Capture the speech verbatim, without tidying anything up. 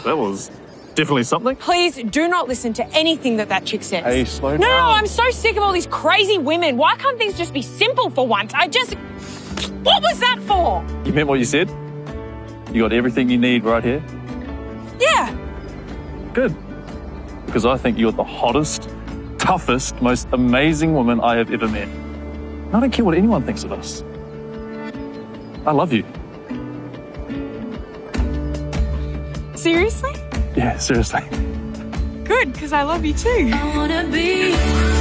That was definitely something. Please do not listen to anything that that chick says. Hey, slow no, down. No, no, I'm so sick of all these crazy women. Why can't things just be simple for once? I just... What was that for? You meant what you said? You got everything you need right here? Yeah. Good. Because I think you're the hottest, toughest, most amazing woman I have ever met. And I don't care what anyone thinks of us. I love you. Seriously? Yeah, seriously. Good, because I love you too. I wanna be